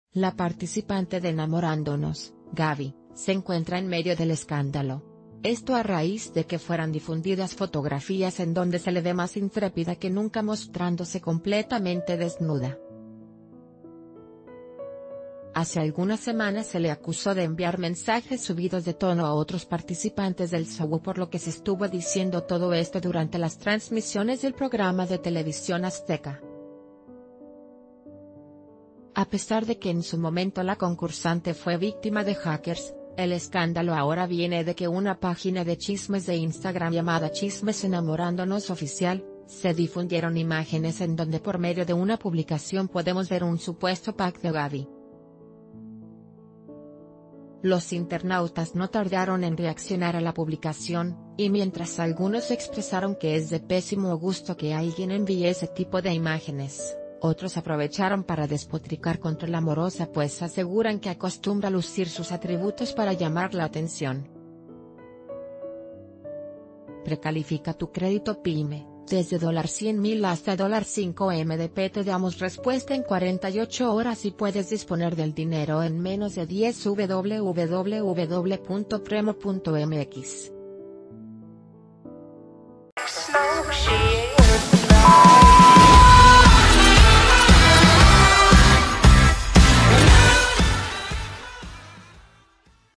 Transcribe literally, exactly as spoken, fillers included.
La participante de Enamorándonos, Gaby, se encuentra en medio del escándalo. Esto a raíz de que fueran difundidas fotografías en donde se le ve más intrépida que nunca mostrándose completamente desnuda. Hace algunas semanas se le acusó de enviar mensajes subidos de tono a otros participantes del show, por lo que se estuvo diciendo todo esto durante las transmisiones del programa de televisión Azteca. A pesar de que en su momento la concursante fue víctima de hackers, el escándalo ahora viene de que una página de chismes de Instagram llamada Chismes Enamorándonos Oficial, se difundieron imágenes en donde por medio de una publicación podemos ver un supuesto pack de Gaby. Los internautas no tardaron en reaccionar a la publicación, y mientras algunos expresaron que es de pésimo gusto que alguien envíe ese tipo de imágenes, otros aprovecharon para despotricar contra la morosa, pues aseguran que acostumbra lucir sus atributos para llamar la atención. Precalifica tu crédito PYME, desde cien mil hasta cinco M D P. Te damos respuesta en cuarenta y ocho horas y puedes disponer del dinero en menos de diez. w w w punto premo punto m x